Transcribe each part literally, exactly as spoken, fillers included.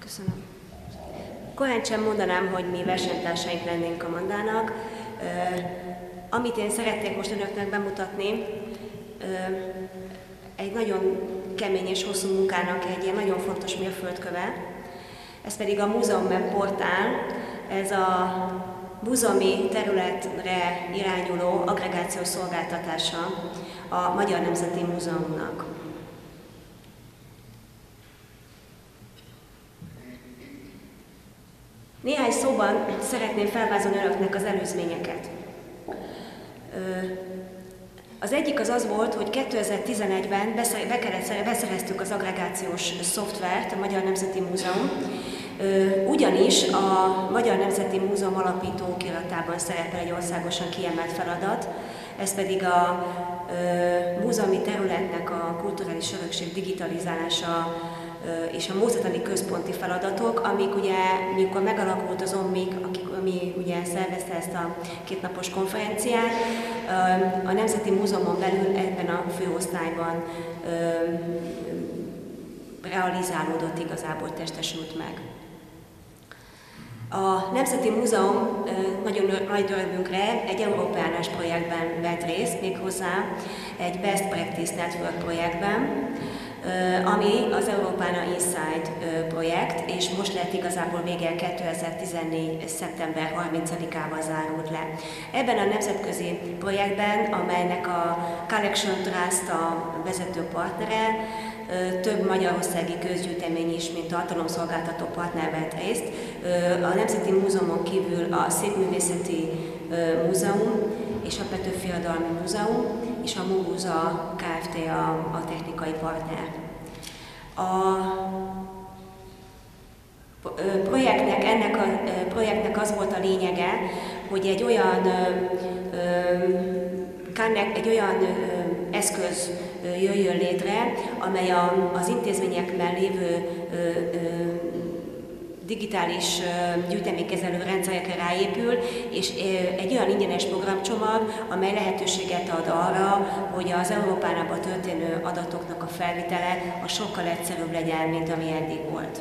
Köszönöm. Korán sem mondanám, hogy mi versenytársaink lennénk a Mandának. Amit én szeretnék most önöknek bemutatni, egy nagyon kemény és hosszú munkának egy ilyen nagyon fontos mérföldköve. Ez pedig a Múzeum portál, ez a múzeumi területre irányuló agregációs szolgáltatása a Magyar Nemzeti Múzeumnak. Néhány szóban szeretném felvázolni önöknek az előzményeket. Az egyik az az volt, hogy kétezer-tizenegyben beszereztük az agregációs szoftvert, a Magyar Nemzeti Múzeum, ugyanis a Magyar Nemzeti Múzeum alapító okiratában szerepel egy országosan kiemelt feladat, ez pedig a múzeumi területnek a kulturális örökség digitalizálása és a módszertani központi feladatok, amik ugye, mikor megalakult az OMMIK, ami ugye szervezte ezt a kétnapos konferenciát, a Nemzeti Múzeumon belül ebben a főosztályban realizálódott, igazából testesült meg. A Nemzeti Múzeum nagyon nagy örömünkre egy Európeánás projektben vett részt, méghozzá egy Best Practice Network projektben, ami az Europeana Inside projekt, és most lett igazából vége kétezer-tizennégy. szeptember harmincadikával zárult le. Ebben a nemzetközi projektben, amelynek a Collection Trust a vezető partnere, több magyarországi közgyűjtemény is, mint tartalomszolgáltató partner vett részt. A Nemzeti Múzeumon kívül a Szépművészeti Múzeum és a Petőfi Irodalmi Múzeum és a Múza Kft. A, a technikai partner. A projektnek, ennek a projektnek az volt a lényege, hogy egy olyan, egy olyan eszköz jöjjön létre, amely az intézményekben lévő digitális gyűjteménykezelő rendszerekre ráépül, és egy olyan ingyenes programcsomag, amely lehetőséget ad arra, hogy az Európánában történő adatoknak a felvitele a sokkal egyszerűbb legyen, mint ami eddig volt.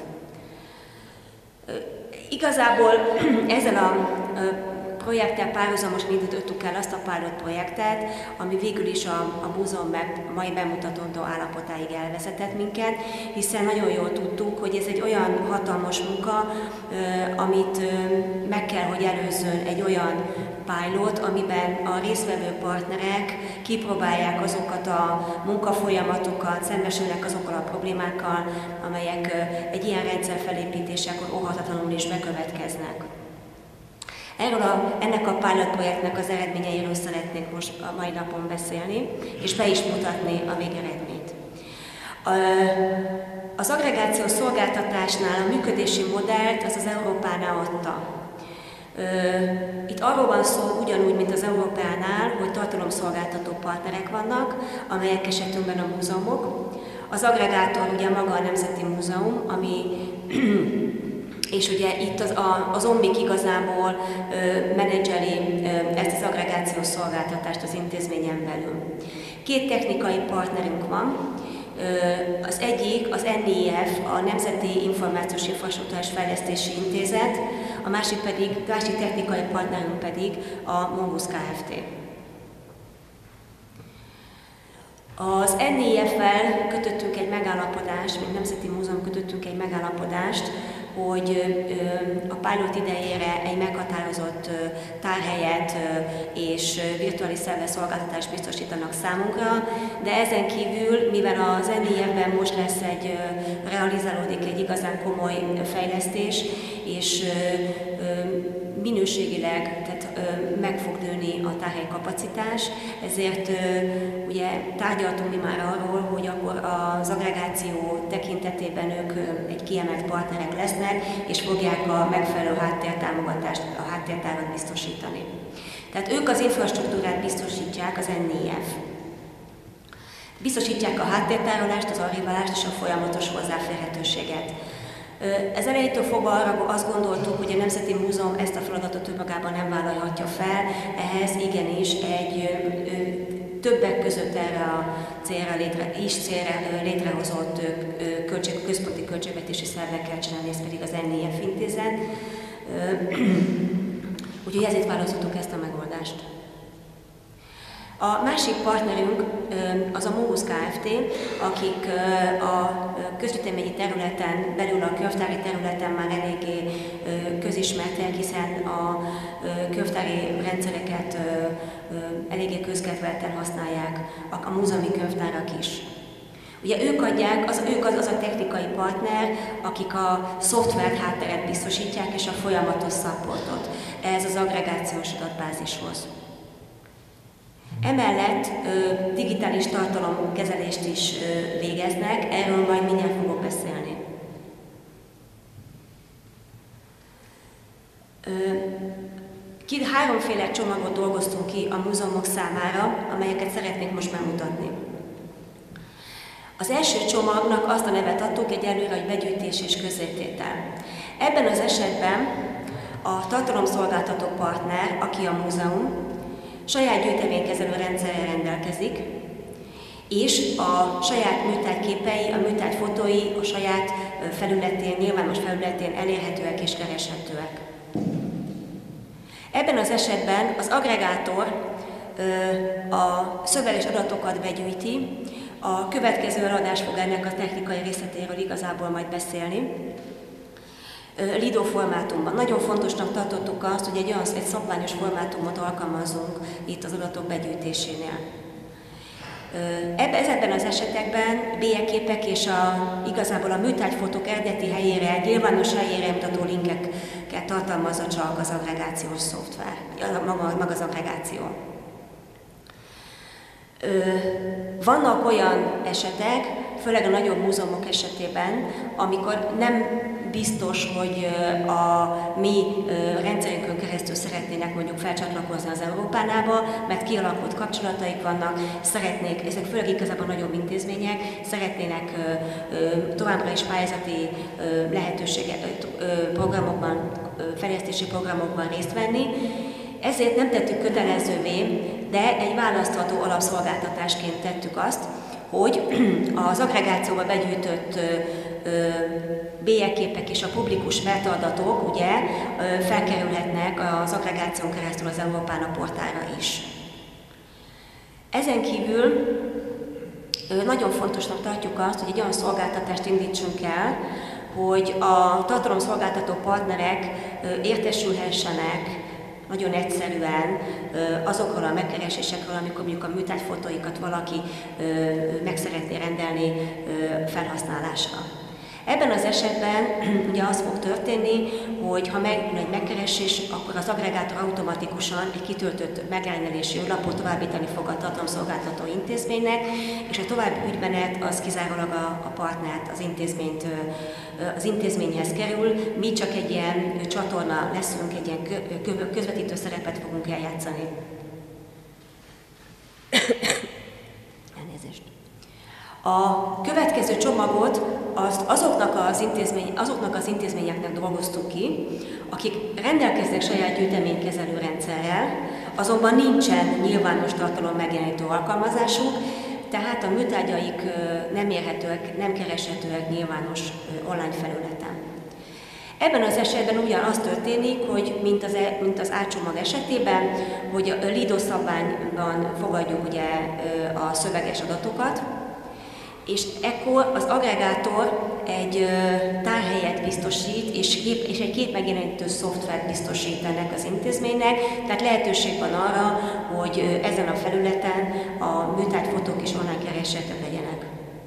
Igazából ezzel a projekttel párhuzamosan indítottuk el azt a pilot projektet, ami végül is a, a múzeum mai bemutatandó állapotáig elvezetett minket, hiszen nagyon jól tudtuk, hogy ez egy olyan hatalmas munka, amit meg kell, hogy előzzön egy olyan pilot, amiben a résztvevő partnerek kipróbálják azokat a munkafolyamatokat, szembesülnek azokkal a problémákkal, amelyek egy ilyen rendszer felépítésekor óhatatlanul is bekövetkeznek. Erről a, ennek a pilot projektnek az eredményeiről szeretnék most a mai napon beszélni, és be is mutatni a végeredményt. Az agregációs szolgáltatásnál a működési modellt az az Europeana adta. Itt arról van szó, ugyanúgy, mint az Europeánál, hogy tartalomszolgáltató partnerek vannak, amelyek esetünkben a múzeumok. Az agregátor ugye maga a Nemzeti Múzeum, ami és ugye itt az, a, az OMMIK igazából ö, menedzseli ö, ezt az agregációs szolgáltatást az intézményen belül. Két technikai partnerünk van. Ö, az egyik az N I F, a Nemzeti Információs Infrastruktúrás Fejlesztési Intézet, a másik pedig, másik technikai partnerünk pedig a Mongoose Kft. Az N I F-vel kötöttünk egy megállapodást, mint Nemzeti Múzeum kötöttünk egy megállapodást, hogy a pilot idejére egy meghatározott tárhelyet és virtuális szerver szolgáltatást biztosítanak számunkra, de ezen kívül, mivel az N I F-ben most lesz egy, realizálódik egy igazán komoly fejlesztés, és minőségileg tehát, meg fog nőni a tárhely kapacitás, ezért ugye tárgyaltunk mi már arról, hogy akkor az agregáció tekintetében ők egy kiemelt partnerek lesznek, és fogják a megfelelő háttértámogatást, a háttértárat biztosítani. Tehát ők az infrastruktúrát biztosítják, az N I F. Biztosítják a háttértárolást, az archiválást és a folyamatos hozzáférhetőséget. Ez elejétől fogva arra azt gondoltuk, hogy a Nemzeti Múzeum ezt a feladatot önmagában nem vállalhatja fel, ehhez igenis egy többek között erre a célra létre, is célra létrehozott költség, központi költségvetési szervnek kell csinálni, ez pedig az en i ef intézet. Úgyhogy ezért választottuk ezt a megoldást. A másik partnerünk az a Mogus Kft., akik a közgyűjteményi területen, belül a könyvtári területen már eléggé közismertek, hiszen a könyvtári rendszereket eléggé közkedvelten használják a múzeumi könyvtárak is. Ugye ők adják, az, ők az, az a technikai partner, akik a szoftvert hátteret biztosítják és a folyamatos supportot ez az agregációs adatbázishoz. Emellett ö, digitális tartalomkezelést is ö, végeznek, erről majd mindjárt fogok beszélni. Ö, ki, háromféle csomagot dolgoztunk ki a múzeumok számára, amelyeket szeretnék most megmutatni. Az első csomagnak azt a nevet adtuk egyelőre, hogy begyűjtés és közzététel. Ebben az esetben a tartalomszolgáltató partner, aki a múzeum, saját gyűjteménykezelő rendszerrel rendelkezik, és a saját műtárgyképei, a műtárgyfotói a saját felületén, nyilvános felületén elérhetőek és kereshetőek. Ebben az esetben az agregátor a szöveges adatokat begyűjti, a következő előadás fog ennek a technikai részletéről igazából majd beszélni. Lido formátumban. Nagyon fontosnak tartottuk azt, hogy egy olyan egy szabványos formátumot alkalmazunk itt az adatok begyűjtésénél. Ezekben az esetekben bélyegképek és a, igazából a műtárgyfotók eredeti helyére, nyilvános helyére mutató linkeket tartalmazza csak az agregációs szoftver, maga, maga az agregáció. Vannak olyan esetek, főleg a nagyobb múzeumok esetében, amikor nem biztos, hogy a mi rendszerünkön keresztül szeretnének mondjuk felcsatlakozni az Európánába, mert kialakult kapcsolataik vannak, szeretnék, ezek főleg igazából nagyobb intézmények, szeretnének továbbra is pályázati lehetőségek, programokban, fejlesztési programokban részt venni. Ezért nem tettük kötelezővé, de egy választható alapszolgáltatásként tettük azt, hogy az agregációba begyűjtött bélyegképek és a publikus metaadatok ugye felkerülhetnek az agregáción keresztül az Európána portálra is. Ezen kívül nagyon fontosnak tartjuk azt, hogy egy olyan szolgáltatást indítsunk el, hogy a tartalomszolgáltató partnerek értesülhessenek nagyon egyszerűen azokról a megkeresésekről, amikor mondjuk a műtárgyfotóikat valaki meg szeretné rendelni felhasználásra. Ebben az esetben ugye az fog történni, hogy ha megvan egy megkeresés, akkor az agregátor automatikusan egy kitöltött megrendelési lapot továbbítani fog a tartalomszolgáltató intézménynek, és a további ügymenet az kizárólag a, a partnert, az intézményt, az intézményhez kerül. Mi csak egy ilyen csatorna leszünk, egy ilyen közvetítő szerepet fogunk eljátszani. Elnézést. A következő csomagot azt azoknak az, intézmény, azoknak az intézményeknek dolgoztuk ki, akik rendelkeznek saját gyűjteménykezelő rendszerrel, azonban nincsen nyilvános tartalom megjelenítő alkalmazásuk, tehát a műtárgyaik nem érhetőek, nem kereshetőek nyilvános online felületen. Ebben az esetben ugyan az történik, hogy mint az, mint az átcsomag esetében, hogy a Lido szabványban fogadjuk ugye a szöveges adatokat, és ekkor az agregátor egy tárhelyet biztosít, és, kép, és egy képmegjelenítő szoftvert biztosít ennek az intézménynek, tehát lehetőség van arra, hogy ezen a felületen a műtárgyfotók is online kereshetők legyenek.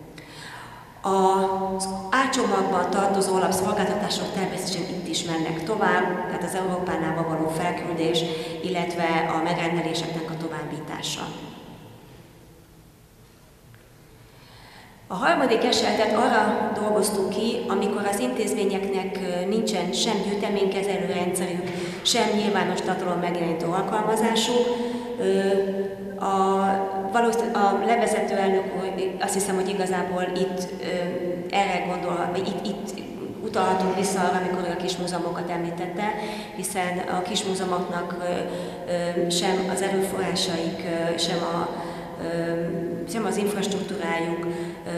Az átcsomagban tartozó alapszolgáltatások természetesen itt is mennek tovább, tehát az Európánába való felküldés, illetve a megrendeléseknek a továbbítása. A harmadik esetet arra dolgoztuk ki, amikor az intézményeknek nincsen sem gyűjteménykezelő rendszerük, sem nyilvános tartalom megjelenítő alkalmazásuk. A, a levezető elnök úr, azt hiszem, hogy igazából itt erre gondol, vagy itt, itt utalhatunk vissza arra, amikor a kismúzeumokat említette, hiszen a kismúzeumoknak sem az erőforrásaik, sem a sem az infrastruktúrájuk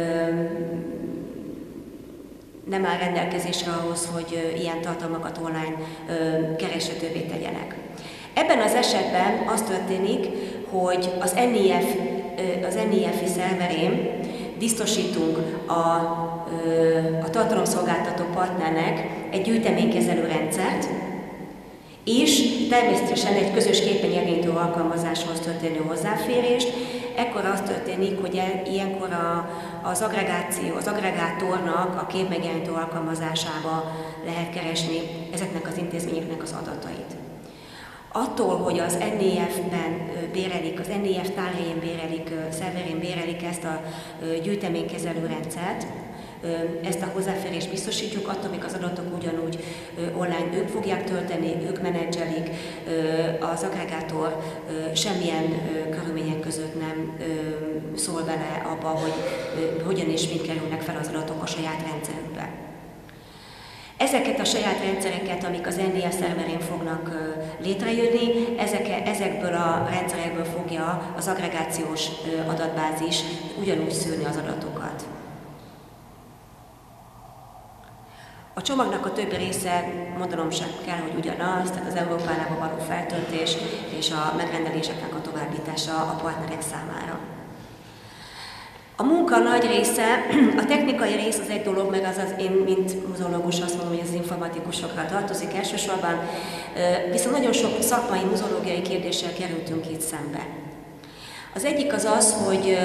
nem áll rendelkezésre ahhoz, hogy ilyen tartalmakat online kereshetővé tegyenek. Ebben az esetben az történik, hogy az en i ef, az en i ef-i szerverén biztosítunk a, a tartalomszolgáltató partnernek egy gyűjteménykezelő rendszert, és természetesen egy közös képernyőjelentő alkalmazáshoz történő hozzáférést. Ekkor az történik, hogy ilyenkor a, az agregáció, az agregátornak a képmegjelentő alkalmazásába lehet keresni ezeknek az intézményeknek az adatait. Attól, hogy az en i ef-ben bérelik, az en i ef tárhelyén bérelik, szerverén bérelik ezt a gyűjteménykezelő rendszert, ezt a hozzáférést biztosítjuk, attól még az adatok ugyanúgy online ők fogják tölteni, ők menedzselik, az agregátor semmilyen körülmények között nem szól bele abba, hogy hogyan és mint kerülnek fel az adatok a saját rendszerükbe. Ezeket a saját rendszereket, amik az en i ef szerverén fognak létrejönni, ezek, ezekből a rendszerekből fogja az agregációs adatbázis ugyanúgy szűrni az adatokat. A csomagnak a többi része, mondanom sem kell, hogy ugyanaz, tehát az Európánába való feltöltés és a megrendeléseknek a továbbítása a partnerek számára. A munka nagy része, a technikai rész az egy dolog, meg az, az én, mint muzológus azt mondom, hogy az informatikusokra tartozik elsősorban, viszont nagyon sok szakmai muzológiai kérdéssel kerültünk itt szembe. Az egyik az az, hogy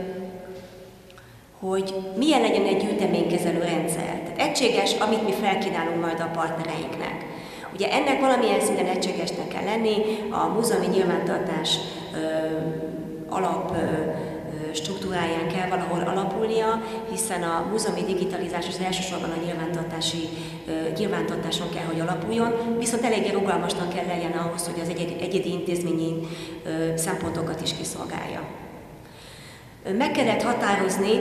hogy milyen legyen egy gyűjteménykezelő rendszer. Tehát egységes, amit mi felkínálunk majd a partnereinknek. Ugye ennek valamilyen szinten egységesnek kell lenni, a múzeumi nyilvántartás ö, alap ö, struktúráján kell valahol alapulnia, hiszen a múzeumi digitalizás az elsősorban a nyilvántartási, ö, nyilvántartáson kell, hogy alapuljon, viszont eléggé rugalmasnak kell legyen ahhoz, hogy az egyedi, egyedi intézményi ö, szempontokat is kiszolgálja. Meg kellett határozni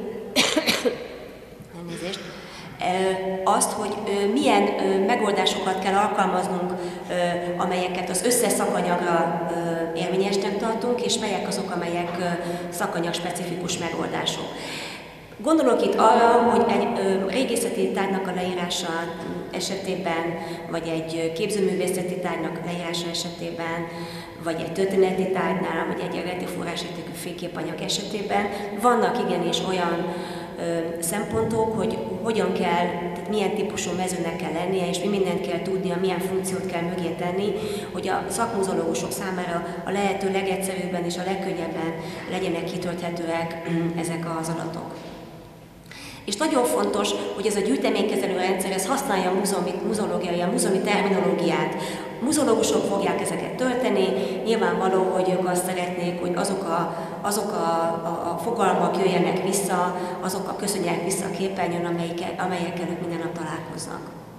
elnézést, azt, hogy milyen megoldásokat kell alkalmaznunk, amelyeket az összes szakanyagra érvényesnek tartunk, és melyek azok, amelyek szakanyag specifikus megoldások. Gondolok itt arra, hogy egy régészeti tárgynak a leírása esetében, vagy egy képzőművészeti tárgynak leírása esetében, vagy egy történeti tárgynál, vagy egy eredeti forrásértékű fényképanyag esetében vannak igenis olyan ö, szempontok, hogy hogyan kell, tehát milyen típusú mezőnek kell lennie, és mi mindent kell tudnia, milyen funkciót kell mögé tenni, hogy a szakmuzológusok számára a lehető legegyszerűbben és a legkönnyebben legyenek kitölthetőek ezek az adatok. És nagyon fontos, hogy ez a gyűjteménykezelő rendszer ez használja a muzológiai, a múzeumi terminológiát. A muzológusok fogják ezeket tölteni, nyilvánvaló, hogy ők azt szeretnék, hogy azok a, azok a, a, a fogalmak jöjjenek vissza, azok a köszönjenek vissza a képernyőn, amelyekkel, amelyekkel ők minden nap találkoznak.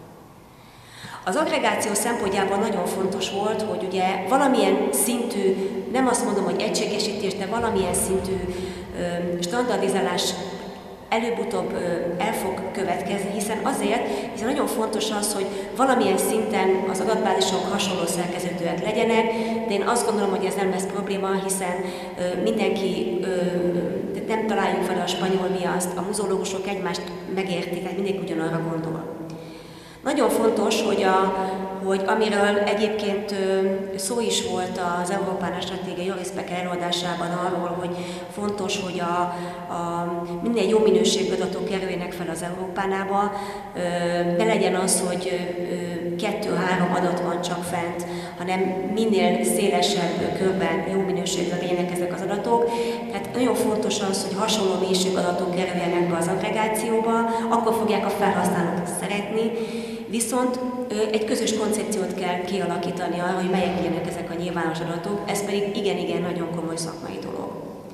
Az agregáció szempontjából nagyon fontos volt, hogy ugye valamilyen szintű, nem azt mondom, hogy egységesítés, de valamilyen szintű ö, standardizálás előbb-utóbb el fog következni, hiszen azért, hiszen nagyon fontos az, hogy valamilyen szinten az adatbázisok hasonló szerkezetűek legyenek, de én azt gondolom, hogy ez nem lesz probléma, hiszen mindenki, nem találjuk fel a spanyol viaszt, a muzológusok egymást megértik, tehát mindenki ugyanarra gondol. Nagyon fontos, hogy, a, hogy amiről egyébként szó is volt az Európána stratégia Joris Becker előadásában arról, hogy fontos, hogy a, a minél jó minőségű adatok kerüljenek fel az Európánába, ne legyen az, hogy kettő-három adat van csak fent, hanem minél szélesebb körben jó minőségűek legyenek ezek az adatok. Tehát nagyon fontos az, hogy hasonló mélységű adatok kerüljenek be az agregációba, akkor fogják a felhasználók szeretni, viszont egy közös koncepciót kell kialakítani arra, hogy melyek legyenek ezek a nyilvános adatok, ez pedig igen-igen nagyon komoly szakmai dolog.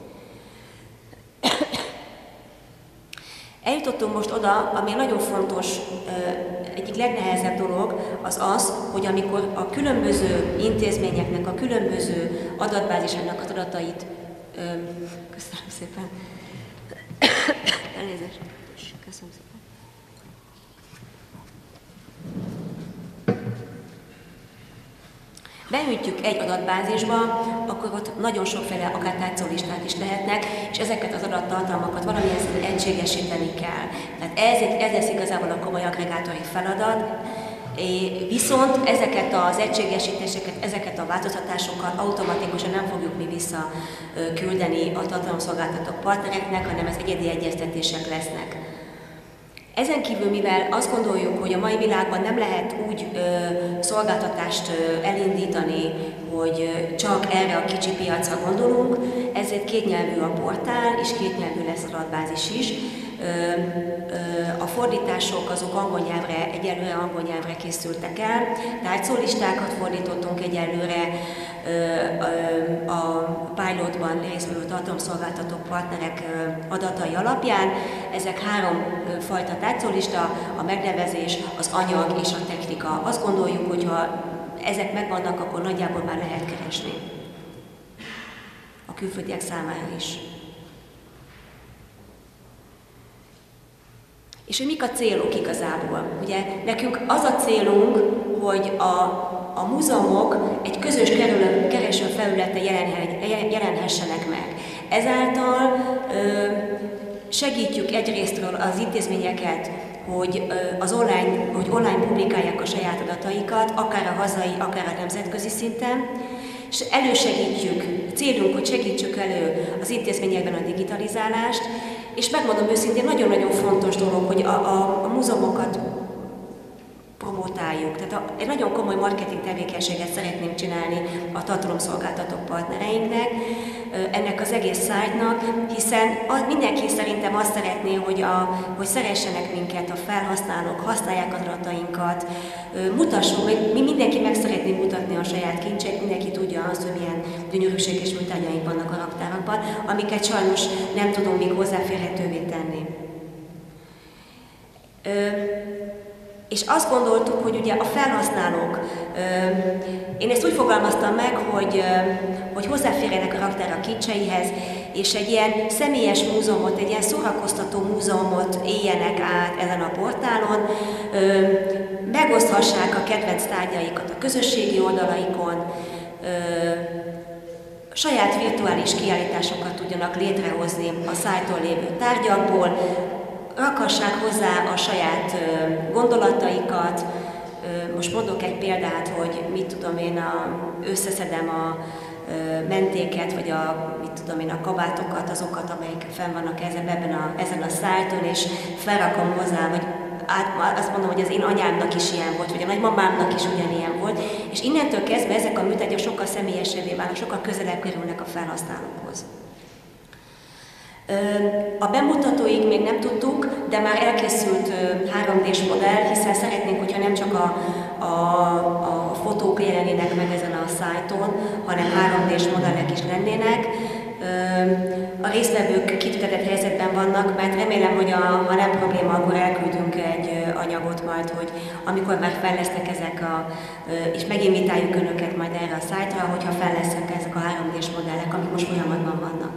Eljutottunk most oda, ami nagyon fontos, egyik legnehezebb dolog, az az, hogy amikor a különböző intézményeknek, a különböző adatbázisoknak az adatait, köszönöm szépen, elnézést, köszönöm szépen. beüntjük egy adatbázisba, akkor ott nagyon sokféle akár tárcólisták is lehetnek, és ezeket az adattartalmakat valamilyen szinten egységesíteni kell. Tehát ez, ez lesz igazából a komoly agregátori feladat, viszont ezeket az egységesítéseket, ezeket a változtatásokat automatikusan nem fogjuk mi visszaküldeni a tartalomszolgáltatók partnereknek, hanem ez egyedi egyeztetések lesznek. Ezen kívül, mivel azt gondoljuk, hogy a mai világban nem lehet úgy ö, szolgáltatást ö, elindítani, hogy ö, csak erre a kicsi piacra gondolunk, ezért kétnyelvű a portál, és kétnyelvű lesz az adatbázis is. Ö, ö, a fordítások azok angol nyelvre, egyelőre angol nyelvre készültek el, tárcólistákat fordítottunk egyelőre, ö, ö, a pilotban résztvevő tartalomszolgáltatók partnerek ö, adatai alapján. Ezek három ö, fajta tárcólista, a megnevezés, az anyag és a technika. Azt gondoljuk, hogy ha ezek megvannak, akkor nagyjából már lehet keresni a külföldiek számára is. És hogy mik a célok igazából? Ugye nekünk az a célunk, hogy a, a múzeumok egy közös keresőfelületen jelenhessenek meg. Ezáltal ö, segítjük egyrésztről az intézményeket, hogy az online, hogy online publikálják a saját adataikat, akár a hazai, akár a nemzetközi szinten, és elősegítjük, célunk, hogy segítsük elő az intézményekben a digitalizálást, és megmondom őszintén, nagyon-nagyon fontos dolog, hogy a, a, a múzeumokat promotáljuk. Tehát a, egy nagyon komoly marketing tevékenységet szeretnénk csinálni a tartalomszolgáltatók partnereinknek, ennek az egész szájtnak, hiszen a, mindenki szerintem azt szeretné, hogy, a, hogy szeressenek minket a felhasználók, használják az adatainkat, mutassuk, mi mindenki meg szeretné mutatni a saját kincseit, mindenki tudja azt, hogy milyen gyönyörűség és műtárgyaink vannak a raktárakban, amiket sajnos nem tudunk még hozzáférhetővé tenni. És azt gondoltuk, hogy ugye a felhasználók, én ezt úgy fogalmaztam meg, hogy, hogy hozzáférjenek a raktár a kincseihez, és egy ilyen személyes múzeumot, egy ilyen szórakoztató múzeumot éljenek át ezen a portálon, megoszthassák a kedvenc tárgyaikat a közösségi oldalaikon, saját virtuális kiállításokat tudjanak létrehozni a szájton lévő tárgyakból, rakassák hozzá a saját gondolataikat. Most mondok egy példát, hogy mit tudom én, a, összeszedem a mentéket, vagy a, mit tudom én, a kabátokat, azokat, amelyek fenn vannak ezen, ebben a, ezen a szájton, és felrakom hozzá, vagy át, azt mondom, hogy az én anyámnak is ilyen volt, vagy a nagymamámnak is ugyanilyen volt, és innentől kezdve ezek a műtárgyak sokkal személyesebbé válnak, sokkal közelebb kerülnek a felhasználókhoz. A bemutatóig még nem tudtuk, de már elkészült három dés modell, hiszen szeretnénk, hogyha nem csak a, a, a fotók jelenének meg ezen a szájton, hanem három dés modellek is lennének. A résztvevők kitüntetett helyzetben vannak, mert remélem, hogy a, ha nem probléma, akkor elküldünk egy anyagot majd, hogy amikor már fel lesznek ezek a, és meginvitáljuk Önöket majd erre a szájtra, hogyha fel lesznek ezek a három dés modellek, amik most folyamatban vannak.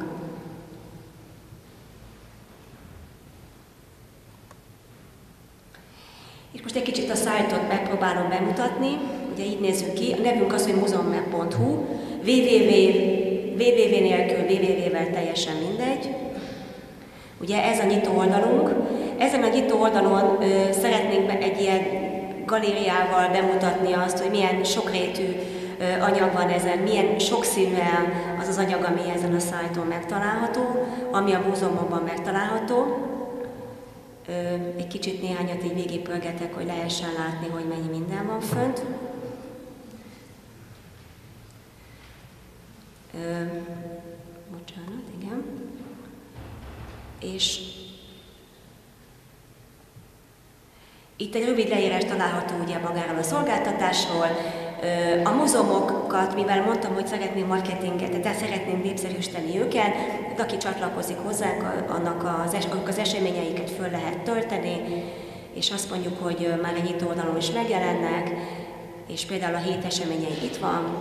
És most egy kicsit a szájtot megpróbálom bemutatni, ugye így nézzük ki, a nevünk az, hogy museummap pont hu, www, www nélkül, www-vel teljesen mindegy. Ugye ez a nyitó oldalunk. Ezen a nyitó oldalon ö, szeretnénk egy ilyen galériával bemutatni azt, hogy milyen sokrétű ö, anyag van ezen, milyen sokszínűen az az anyag, ami ezen a szájton megtalálható, ami a múzeumokban megtalálható. Egy kicsit néhányat így végigpörgetek, hogy lehessen látni, hogy mennyi minden van fönt. Bocsánat, igen. És itt egy rövid leírás található ugye magáról a szolgáltatásról. A múzeumokat, mivel mondtam, hogy szeretném marketinget, tehát szeretném népszerűsíteni őket, de aki csatlakozik hozzánk, annak az, es az eseményeiket föl lehet tölteni, és azt mondjuk, hogy már egy nyitó oldalon is megjelennek, és például a hét eseményei itt van,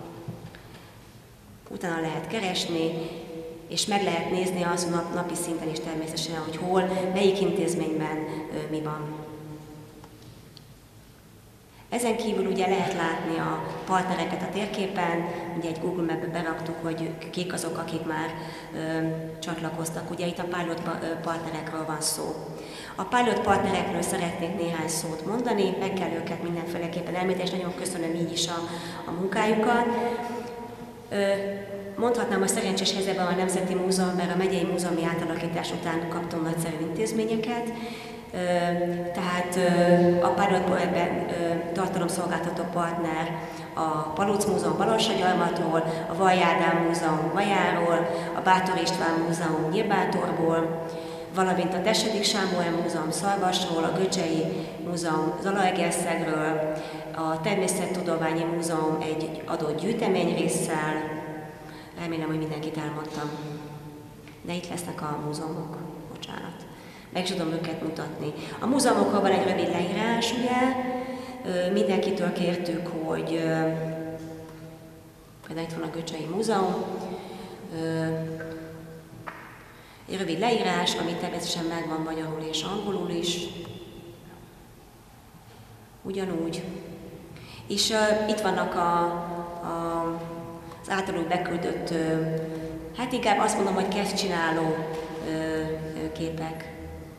utána lehet keresni, és meg lehet nézni az nap, napi szinten is természetesen, hogy hol, melyik intézményben mi van. Ezen kívül ugye lehet látni a partnereket a térképen, ugye egy Google Map-be beraktuk, hogy kik azok, akik már ö, csatlakoztak. Ugye itt a pilot partnerekről van szó. A pilot partnerekről szeretnék néhány szót mondani, meg kell őket mindenféleképpen említeni, és nagyon köszönöm így is a, a munkájukat. Ö, mondhatnám, hogy szerencsés helyzetben a Nemzeti Múzeum, mert a megyei múzeumi átalakítás után kaptunk nagyszerű intézményeket. Tehát a pilot projektben tartalomszolgáltató partner a Palóc Múzeum Balassagyarmatról, a Vajj Ádám Múzeum Vajáról, a Bátor István Múzeum Nyírbátorból, valamint a Tessedik Sámuel Múzeum Szarvasról, a Göcsei Múzeum Zalaegerszegről, a Természettudományi Múzeum egy adott gyűjteményrésszel. Remélem, hogy mindenkit elmondtam. De itt lesznek a múzeumok. Bocsánat. Meg is tudom őket mutatni. A múzeumokról van egy rövid leírás, ugye. Mindenkitől kértük, hogy például itt van a Göcsei Múzeum. Egy rövid leírás, ami természetesen megvan magyarul és angolul is. Ugyanúgy. És uh, itt vannak a, a, az általuk beküldött, uh, hát inkább azt mondom, hogy kezdcsináló uh, képek.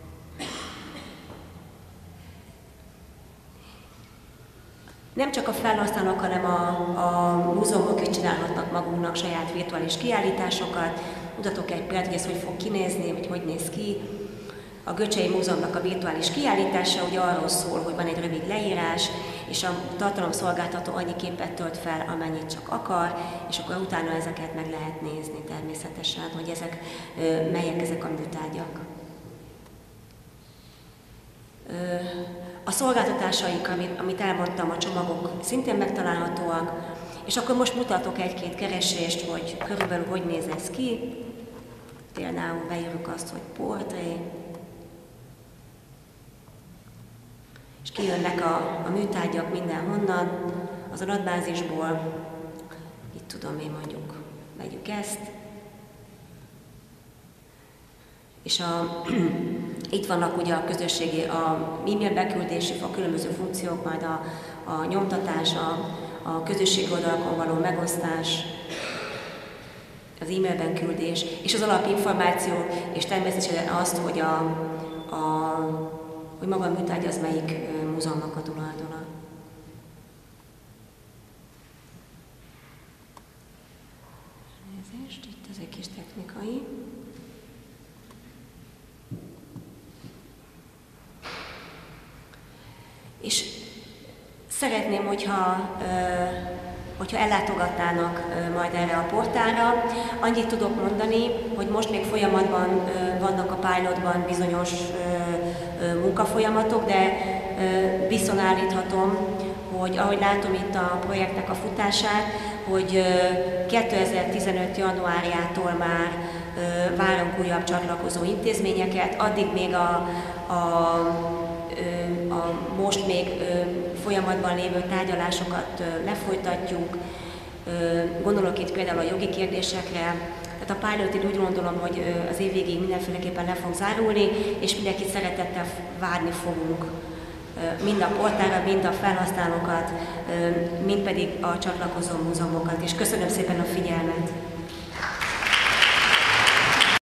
Nem csak a felhasználók, hanem a, a múzeumok is csinálhatnak magunknak saját virtuális kiállításokat. Mutatok egy példát, hogy ez hogy fog kinézni, vagy hogy néz ki. A Göcsei Múzeumnak a virtuális kiállítása ugye arról szól, hogy van egy rövid leírás, és a tartalomszolgáltató annyi képet tölt fel, amennyit csak akar, és akkor utána ezeket meg lehet nézni természetesen, hogy ezek, melyek ezek a műtárgyak. A szolgáltatásaik, amit elmondtam, a csomagok szintén megtalálhatóak, és akkor most mutatok egy-két keresést, hogy körülbelül hogy néz ez ki. Például beírjuk azt, hogy portré, és kijönnek a, a műtárgyak mindenhonnan, az adatbázisból. Itt tudom én mondjuk, vegyük ezt. És a, itt vannak ugye a közösségi, a e-mail beküldési, a különböző funkciók, majd a, a nyomtatás, a, a közösségi oldalakon való megosztás, az e-mailben küldés, és az alapinformáció, és természetesen azt, hogy, a, a, hogy maga a műtárgy az melyik múzeumnak a tulajdona. Nézést, itt ez egy kis technikai. És szeretném, hogyha, hogyha ellátogatnának majd erre a portálra. Annyit tudok mondani, hogy most még folyamatban vannak a pilotban bizonyos munkafolyamatok, de visszaállíthatom, hogy ahogy látom itt a projektnek a futását, hogy kétezer-tizenöt. januárjától már várunk újabb csatlakozó intézményeket, addig még a, a a most még folyamatban lévő tárgyalásokat lefolytatjuk. Gondolok itt például a jogi kérdésekre. Tehát a pilot úgy gondolom, hogy az év végéig mindenféleképpen le fog zárulni, és mindenkit szeretettel várni fogunk. Mind a portálra, mind a felhasználókat, mind pedig a csatlakozó múzeumokat. És köszönöm szépen a figyelmet!